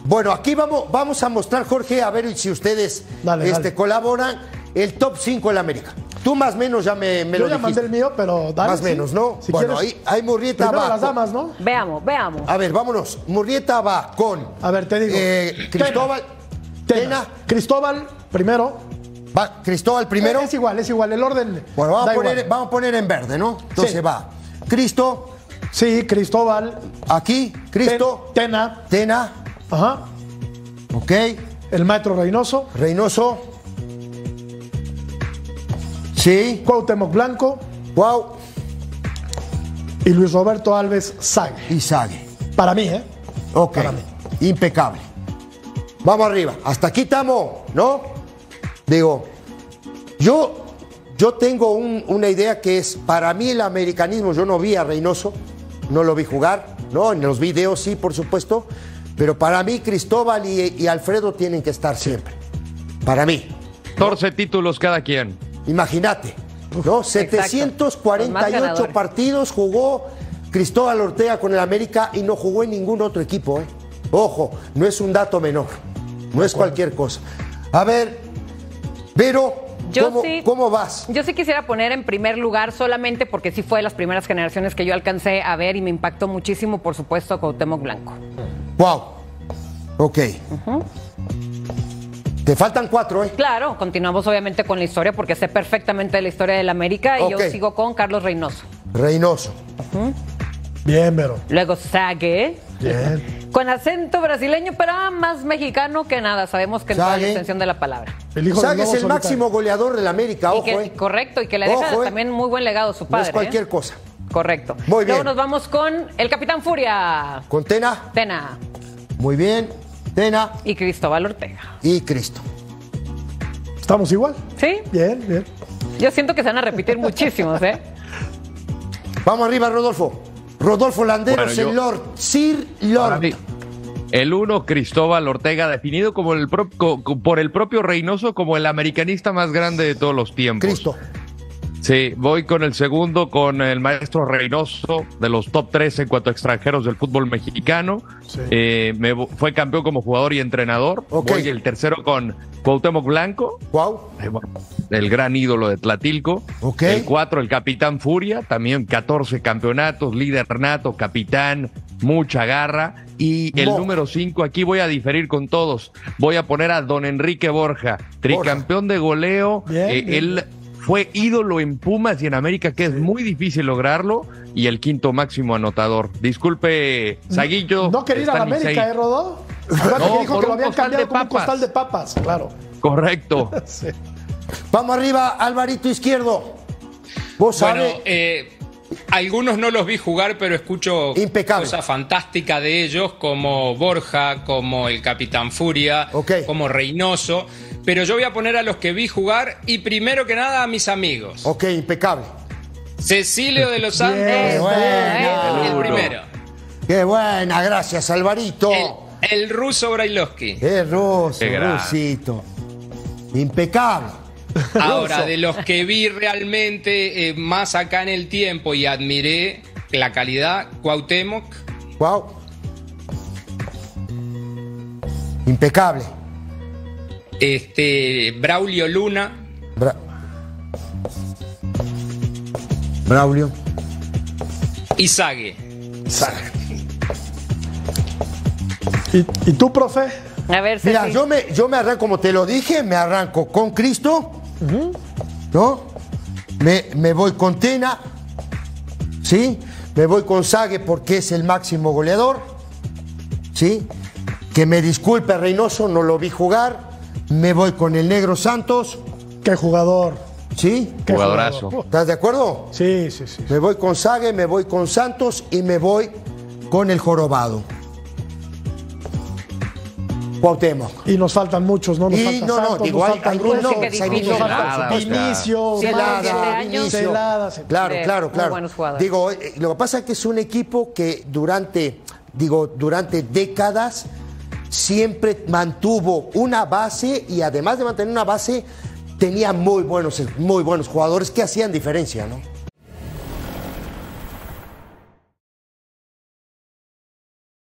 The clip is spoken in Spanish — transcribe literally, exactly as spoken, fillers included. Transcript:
Bueno, aquí vamos, vamos a mostrar, Jorge, a ver si ustedes dale, este, dale. colaboran, el top cinco en la América. Tú más o menos ya me, me Yo lo ya dijiste. mandé el mío, pero dale. Más o sí. menos, ¿no? Si bueno, quieres, ahí, ahí Murrieta primero va. las damas, ¿no? Veamos, veamos. A ver, vámonos. Murrieta va con... A ver, te digo. Eh, Cristóbal... Tena. Tena. Cristóbal, primero. Va, Cristóbal primero. Eh, Es igual, es igual. El orden. Bueno, vamos da a, poner, igual. vamos a poner en verde, ¿no? Entonces Sí. va Cristo, Sí, Cristóbal. aquí, Cristo, Ten- Tena. Tena, Ajá. ok, El maestro Reynoso. Reynoso, sí, Cuauhtémoc Blanco. wow, Y Luis Roberto Alves Sague. y Sague. Para mí, ¿eh? Ok, Para mí. impecable. Vamos arriba, hasta aquí estamos, ¿no? Digo, yo, yo tengo un- una idea que es, para mí el americanismo, yo no vi a Reynoso, no lo vi jugar, ¿no? En los videos sí, por supuesto, pero para mí Cristóbal y, y Alfredo tienen que estar siempre. Para mí, catorce títulos cada quien. imagínate, ¿no? setecientos cuarenta y ocho ganadores. partidos jugó Cristóbal Ortega con el América y no jugó en ningún otro equipo, ¿eh? Ojo, no es un dato menor, no es cualquier cosa. A ver, Vero, Yo ¿cómo, sí- cómo vas? Yo sí quisiera poner en primer lugar, solamente porque sí fue de las primeras generaciones que yo alcancé a ver y me impactó muchísimo, por supuesto, a Cuauhtémoc Blanco. Wow, ok. Te faltan cuatro, ¿eh? Claro, continuamos obviamente con la historia porque sé perfectamente de la historia del América y Ok. yo sigo con Carlos Reynoso. Reynoso, Bien, Vero. Luego Sague, Bien. con acento brasileño, pero más mexicano que nada. Sabemos que en toda la Sague. extensión de la palabra. El hijo Sague del es lobo el solitario. máximo goleador del América, Y ojo, que- ¿eh? correcto, y que le deja Ojo, eh. también muy buen legado a su No padre. es cualquier ¿eh? cosa. Correcto. Muy bien. Luego nos vamos con el Capitán Furia, Con Tena, Tena muy bien, Tena y Cristóbal Ortega. y Cristo. ¿Estamos igual? ¿Sí? Bien, bien. Yo siento que se van a repetir muchísimos, ¿eh? Vamos arriba, Rodolfo. Rodolfo Landeros, Bueno, yo- el Lord, Sir Para Lord. mí, el uno, Cristóbal Ortega, definido como el pro- co- co- por el propio Reynoso como el americanista más grande de todos los tiempos. Cristo. Sí, voy con el segundo, con el maestro Reynoso, de los top tres en cuanto a extranjeros del fútbol mexicano. Sí. Eh, me vo- fue campeón como jugador y entrenador. Ok. Voy el tercero con Cuauhtémoc Blanco, Wow. eh, bueno, el gran ídolo de Tlatilco. Ok. El cuatro, el capitán Furia, también catorce campeonatos, líder nato, capitán, mucha garra. Y el Mo. número cinco, aquí voy a diferir con todos. Voy a poner a don Enrique Borja, tricampeón de goleo. Bien, Eh, bien, él fue ídolo en Pumas y en América, que es muy difícil lograrlo. Y el quinto máximo anotador. Disculpe, Saguillo. No quería ir a la está en mis América, seis. ¿eh, Rodó? Acuérdate No, que dijo por que lo un habían costal cambiado de como un papas. costal de papas, claro. Correcto. Sí. Vamos arriba, Alvarito Izquierdo. Vos Bueno, sabés. eh, algunos no los vi jugar, pero escucho Impecable. cosas fantásticas de ellos, como Borja, como el Capitán Furia, Ok. como Reynoso. Pero yo voy a poner a los que vi jugar y primero que nada a mis amigos. Ok, impecable. Cecilio de los Santos, Bien, buena. el primero. Qué buena, gracias, Alvarito. El, el ruso Brailovsky. Qué ruso, Qué grande. rusito. Impecable. Ahora, Ruso. de los que vi realmente eh, más acá en el tiempo y admiré la calidad, Cuauhtémoc, Wow. Impecable. este, Braulio Luna, Bra- Braulio. y Sague. ¿Y, y tú, profe? A ver, Mira, Ceci. yo me, yo me arranco, como te lo dije, me arranco con Cristo, ¿no? Me, me voy con Tena, ¿sí? Me voy con Sague porque es el máximo goleador, ¿sí? Que me disculpe Reynoso, no lo vi jugar. Me voy con el Negro Santos, Qué jugador. ¿sí? Qué Jugadorazo. jugador. ¿Estás de acuerdo? Sí, sí, sí. Me voy con Sague, me voy con Santos y me voy con el Jorobado. Cuauhtémoc. Y nos faltan muchos, ¿no? Nos Y falta no, no, Santos, digo, nos hay- falta hay- Russo, no, qué difícil. nos falta Celada, Vinicio, Celada, siete años. Vinicio. Celada, sí. Claro, Sí, claro, muy claro. buenos jugadores. Digo, eh, lo que pasa es que es un equipo que durante, digo, durante décadas siempre mantuvo una base y además de mantener una base tenía muy buenos, muy buenos jugadores que hacían diferencia, ¿no?